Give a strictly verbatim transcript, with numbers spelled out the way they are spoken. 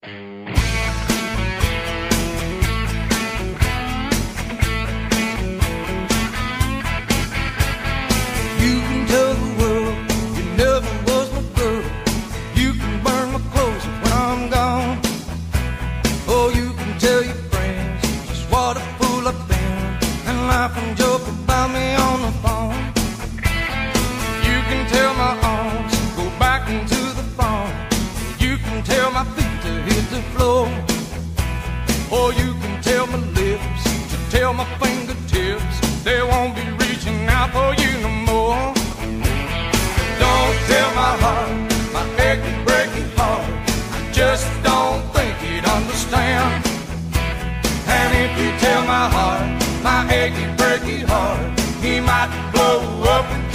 You can tell the world you never was my girl. You can burn my clothes when I'm gone. Oh, you can tell your friends just what a fool I've been, and laugh and joke about me on the phone. You can tell my arms go back into the farm. You can tell my feet to hit the floor. Or you can tell my lips to tell my fingertips they won't be reaching out for you no more. Don't tell my heart, my aching, breaking heart, I just don't think he'd understand. And if you tell my heart, my aching, breaking heart, he might blow up and